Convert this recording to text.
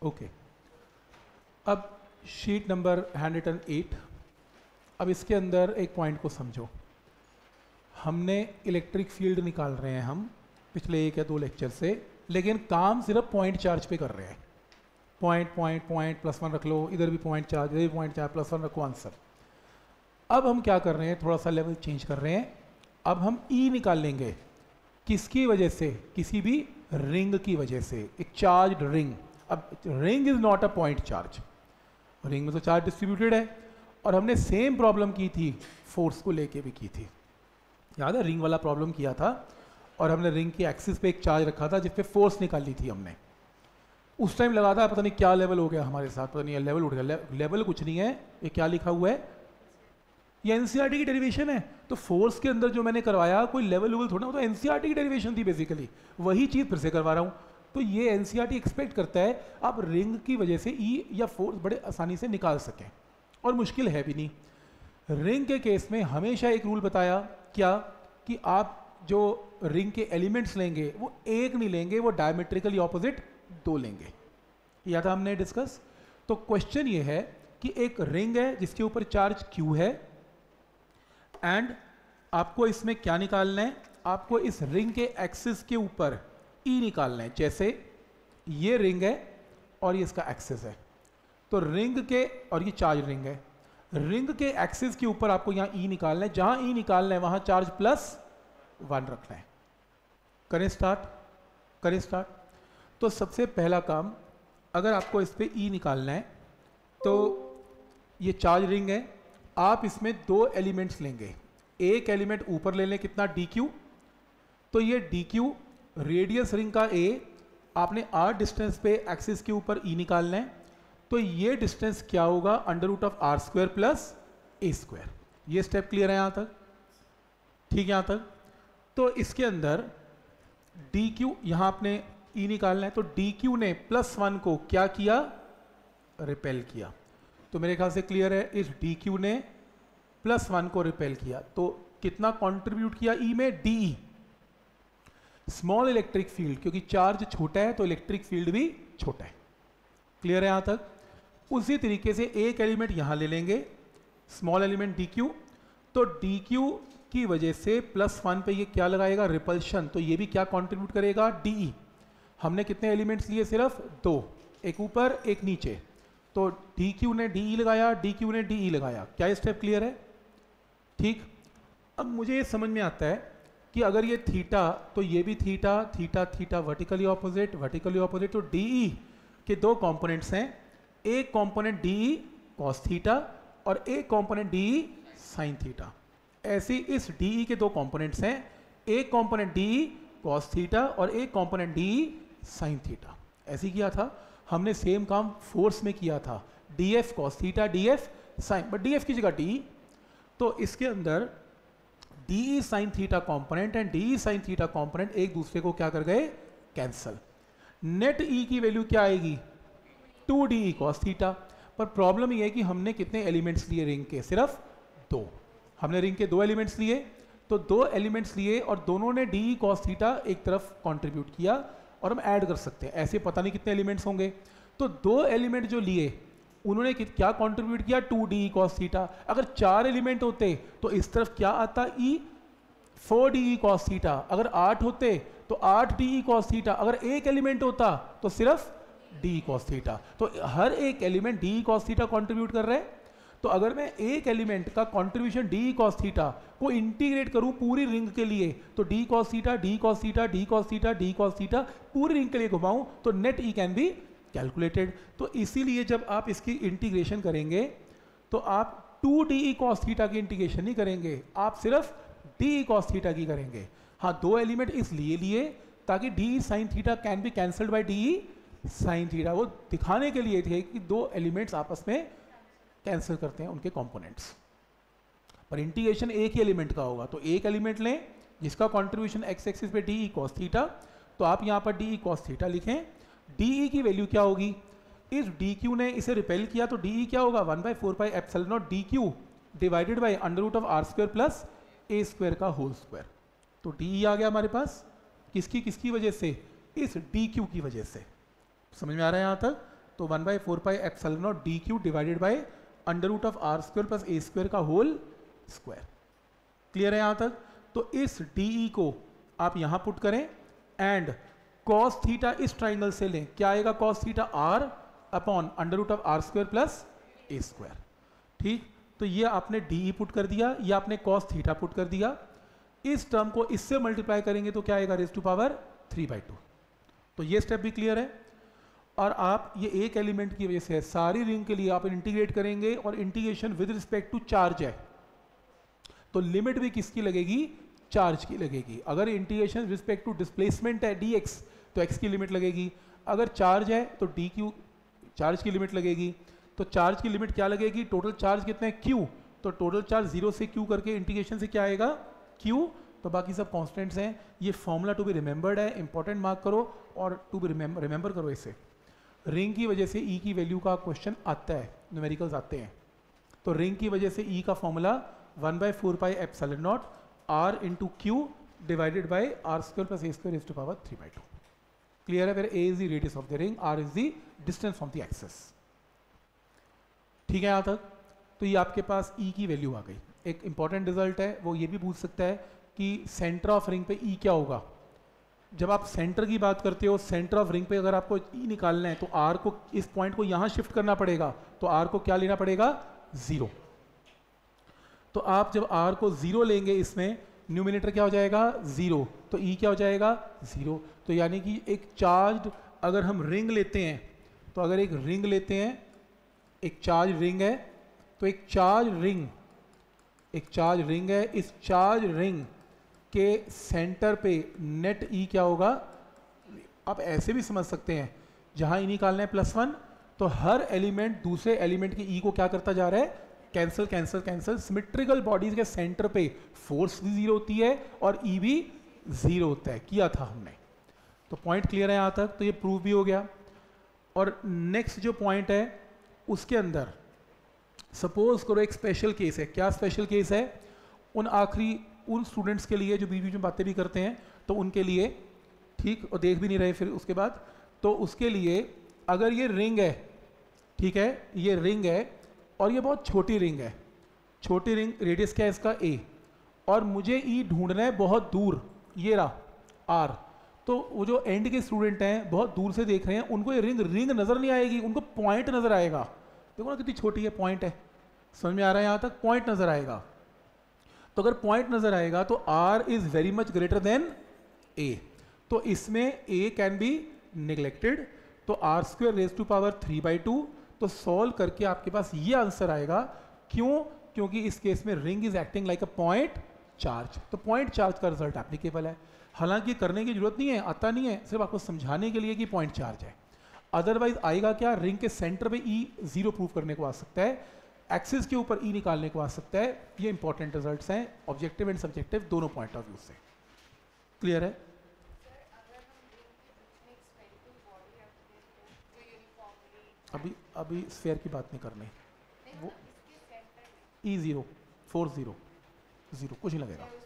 Okay, अब sheet number hand written 8। अब इसके अंदर एक पॉइंट को समझो। हमने इलेक्ट्रिक फील्ड निकाल रहे हैं हम पिछले 1 या 2 लेक्चर से, लेकिन काम सिर्फ पॉइंट चार्ज पे कर रहे हैं। पॉइंट पॉइंट पॉइंट +1 रख लो, इधर भी पॉइंट चार्ज, इधर भी पॉइंट चार्ज, +1 रखो, आंसर। अब हम क्या कर रहे हैं, थोड़ा सा लेवल चेंज कर रहे हैं। अब हम ई निकाल लेंगे। किसकी वजह से? किसी भी रिंग की वजह से, एक चार्ज रिंग। अब ring is not a point charge, ring में तो चार्ज डिस्ट्रीब्यूटेड है। और हमने सेम प्रॉब्लम की थी, फोर्स को लेके भी की थी, याद है? रिंग वाला प्रॉब्लम किया था और हमने रिंग की एक्सिस पे एक चार्ज रखा था जिस पे फोर्स निकाली थी हमने। उस टाइम लगा था, पता नहीं क्या लेवल हो गया हमारे साथ, पता नहीं लेवल उठ गया। लेवल कुछ नहीं है, ये क्या लिखा हुआ है, ये एनसीईआरटी की डेरिवेशन है। तो फोर्स के अंदर जो मैंने करवाया कोई लेवल लेवल थोड़ा, वो तो एनसीईआरटी की डेरिवेशन थी बेसिकली, वही चीज़ फिर से करवा रहा हूँ। तो ये एनसीईआरटी एक्सपेक्ट करता है आप रिंग की वजह से ई या फोर्स बड़े आसानी से निकाल सकें, और मुश्किल है भी नहीं। रिंग के केस में हमेशा एक रूल बताया, क्या कि आप जो रिंग के एलिमेंट्स लेंगे वो एक नहीं लेंगे, वो डायमेट्रिकली ऑपोजिट 2 लेंगे। या था हमने डिस्कस। तो क्वेश्चन ये है कि एक रिंग है जिसके ऊपर चार्ज Q है, एंड आपको इसमें क्या निकालना है, आपको इस रिंग के एक्सिस के ऊपर E निकालना है। जैसे ये रिंग है और ये इसका एक्सिस है, तो रिंग के, और ये चार्ज रिंग है, रिंग के एक्सिस के ऊपर आपको यहाँ E निकालना है। जहां E निकालना है वहां चार्ज +1 रखना है। करें स्टार्ट। तो सबसे पहला काम, अगर आपको इस पे E निकालना है तो ये चार्ज रिंग है, आप इसमें 2 एलिमेंट्स लेंगे। एक एलिमेंट ऊपर ले लें, कितना, dq। तो ये dq रेडियस रिंग का a, आपने r डिस्टेंस पे एक्सिस के ऊपर E निकालना है। तो ये डिस्टेंस क्या होगा, √r² + a²। ये स्टेप क्लियर है यहाँ तक? ठीक है यहाँ तक। तो इसके अंदर dq, यहाँ आपने E निकालना है, तो dq ने +1 को क्या किया, रिपेल किया। तो मेरे ख्याल से क्लियर है, इस dq ने +1 को रिपेल किया, तो कितना कंट्रीब्यूट किया E में, dE। स्मॉल इलेक्ट्रिक फील्ड, क्योंकि चार्ज छोटा है तो इलेक्ट्रिक फील्ड भी छोटा है। क्लियर है यहाँ तक? उसी तरीके से एक एलिमेंट यहाँ ले लेंगे, स्मॉल एलिमेंट dq। तो dq की वजह से +1 पे ये क्या लगाएगा, रिपल्शन। तो ये भी क्या कंट्रीब्यूट करेगा, dE। हमने कितने एलिमेंट्स लिए, सिर्फ 2, एक ऊपर एक नीचे। तो dq ने dE लगाया, dq ने dE लगाया। क्या ये स्टेप क्लियर है? ठीक। अब मुझे ये समझ में आता है कि अगर ये थीटा, तो ये भी theta, theta theta vertically opposite. तो dE के 2 कंपोनेंट्स हैं, एक कंपोनेंट dE cos थीटा और एक कंपोनेंट dE sin थीटा। ऐसे इस dE के 2 कंपोनेंट्स हैं, एक कंपोनेंट dE cos थीटा और एक कंपोनेंट dE sin थीटा। ऐसे किया था हमने, सेम काम फोर्स में किया था, dF cos theta, dF sin, but dF की जगह dE। तो इसके अंदर dE sin theta component and dE sin theta component एक दूसरे को क्या कर गए, कैंसल। नेट E की वैल्यू क्या आएगी, 2dE cos थीटा। पर प्रॉब्लम ये है कि हमने कितने एलिमेंट्स लिए रिंग के, सिर्फ 2। हमने रिंग के 2 एलिमेंट्स लिए, तो 2 एलिमेंट्स लिए और दोनों ने dE cos थीटा एक तरफ कंट्रीब्यूट किया, और हम ऐड कर सकते हैं, ऐसे पता नहीं कितने एलिमेंट्स होंगे। तो 2 एलिमेंट जो लिए उन्होंने क्या कंट्रीब्यूट किया, 2dE cos थीटा। अगर 4 एलिमेंट होते तो इस तरफ क्या आता, E 4dE cos थीटा। अगर 8 होते तो 8dE cos थीटा। अगर एक एलिमेंट होता तो सिर्फ dE cos थीटा। तो हर एक element dE cos theta contribute कर रहे हैं। तो अगर मैं एक एलिमेंट का कंट्रीब्यूशन dE cos थीटा को इंटीग्रेट करूं पूरी रिंग के लिए, तो d cos theta, d cos theta, d cos theta, d cos theta पूरी रिंग के लिए घुमाऊं, तो net E can be calculated. तो इसीलिए जब आप इसकी इंटीग्रेशन करेंगे तो आप 2dE cos थीटा की इंटीग्रेशन नहीं करेंगे, आप सिर्फ dE cos थीटा की करेंगे। हाँ, 2 एलिमेंट इसलिए लिए ताकि dE sin theta can be cancelled by dE sin theta. वो दिखाने के लिए थे कि 2 एलिमेंट्स आपस में कैंसिल करते हैं उनके कंपोनेंट्स, पर इंटीग्रेशन एक ही एलिमेंट का होगा। तो एक एलिमेंट लें जिसका कंट्रीब्यूशन x एक्सिस पे dE cos थीटा, तो आप यहाँ पर dE cos थीटा लिखें। dE की वैल्यू क्या होगी, इस dq ने इसे रिपेल किया तो dE क्या होगा, 1/4πε0 dq divided by √r² + a² का होल स्क्वायर। तो dE आ गया हमारे पास, किसकी वजह से, इस dq की वजह से। समझ में आ रहा है यहाँ तक? तो 1/4πε0 d q divided by under root of r square plus a square का होल स्क्वायर। क्लियर है यहाँ तक? तो इस डी को आप यहाँ पुट करें एंड कॉस थीटा इस ट्राइंगल से लें, क्या आएगा? Cos theta r upon under root of r square plus a square. ठीक, तो ये आपने डी पुट कर दिया, ये आपने कॉस थीटा पुट कर दिया। इस टर्म को इससे मल्टीप्लाई करेंगे तो क्या आएगा? Raise to power 3/2। तो ये स्टेप भी क्लियर है। और आप ये एक एलिमेंट की वजह से है, सारी रिंग के लिए आप इंटीग्रेट करेंगे और integration with respect to charge है, तो लिमिट भी किसकी लगेगी? चार्ज की लगेगी। अगर इंटीग्रेशन रिस्पेक्ट टू डिस्प्लेसमेंट है dx तो x की लिमिट लगेगी, अगर चार्ज है तो dq चार्ज की लिमिट लगेगी। तो चार्ज की लिमिट क्या लगेगी? टोटल चार्ज कितना है? q। तो टोटल चार्ज 0 से q करके इंटीग्रेशन से क्या आएगा? q। तो बाकी सब कॉन्स्टेंट्स हैं। ये फॉर्मूला टू बी रिमेंबर्ड है, इंपॉर्टेंट मार्क करो और टू बी रिमेंबर करो इसे। रिंग की वजह से E की वैल्यू का क्वेश्चन आता है, न्यूमेरिकल्स आते हैं। तो रिंग की वजह से E का formula 1/4πε0 r into q divided by r square plus a square raise to power 3/2। Clear है? Where a is the radius of the ring, r is the distance from the axis. ठीक है यहाँ तक? तो ये आपके पास E की value आ गई। एक इंपॉर्टेंट रिजल्ट है, वो ये भी पूछ सकता है कि सेंटर ऑफ रिंग पे E क्या होगा। जब आप सेंटर की बात करते हो, सेंटर ऑफ रिंग पे अगर आपको E निकालना है तो R को, इस पॉइंट को यहाँ शिफ्ट करना पड़ेगा, तो R को क्या लेना पड़ेगा? 0। तो आप जब R को 0 लेंगे, इसमें न्यूमिनेटर क्या हो जाएगा? 0। तो E क्या हो जाएगा? 0। तो यानी कि एक चार्ज अगर हम रिंग लेते हैं, तो अगर एक रिंग लेते हैं, एक चार्ज रिंग है, तो एक चार्ज रिंग है, इस चार्ज रिंग के सेंटर पे नेट E क्या होगा? आप ऐसे भी समझ सकते हैं, जहां E निकालना है +1, तो हर एलिमेंट दूसरे एलिमेंट के E को क्या करता जा रहा है? Cancel cancel cancel. Symmetrical bodies के सेंटर पे फोर्स भी 0 होती है और E भी 0 होता है, किया था हमने। तो पॉइंट क्लियर है यहाँ तक? तो ये प्रूव भी हो गया। और नेक्स्ट जो पॉइंट है उसके अंदर सपोज करो एक स्पेशल केस है। क्या स्पेशल केस है? उन स्टूडेंट्स के लिए जो बीच बीच में बातें भी करते हैं, तो उनके लिए, ठीक, और देख भी नहीं रहे फिर उसके बाद, तो उसके लिए अगर ये रिंग है, ठीक है, ये रिंग है और ये बहुत छोटी रिंग है, छोटी रिंग, रेडियस क्या है इसका? a, और मुझे E ढूंढना है बहुत दूर, ये रहा R। तो वो जो एंड के स्टूडेंट हैं, बहुत दूर से देख रहे हैं, उनको ये रिंग नज़र नहीं आएगी, उनको पॉइंट नज़र आएगा। देखो ना कितनी छोटी है, पॉइंट है। समझ में आ रहा है यहाँ तक? पॉइंट नज़र आएगा। तो अगर पॉइंट नज़र आएगा तो R is very much greater than A, तो इसमें A कैन बी निगलेक्टेड। तो r² रेज़ टू पावर 3/2। तो सॉल्व करके आपके पास ये आंसर आएगा। क्यों? क्योंकि इस केस में ring is acting like a point charge. तो पॉइंट चार्ज का रिजल्ट एप्लीकेबल है। हालांकि करने की जरूरत नहीं है, आता नहीं है, सिर्फ आपको समझाने के लिए कि पॉइंट चार्ज है। अदरवाइज आएगा क्या? रिंग के सेंटर पे E 0 प्रूव करने को आ सकता है, एक्सिस के ऊपर E निकालने को आ सकता है। ये इंपॉर्टेंट रिजल्ट्स हैं, ऑब्जेक्टिव एंड सब्जेक्टिव दोनों पॉइंट ऑफ व्यू से। क्लियर है? अभी स्फीयर की बात नहीं करनी, वो E 0 4 0 0 कुछ नहीं लगेगा।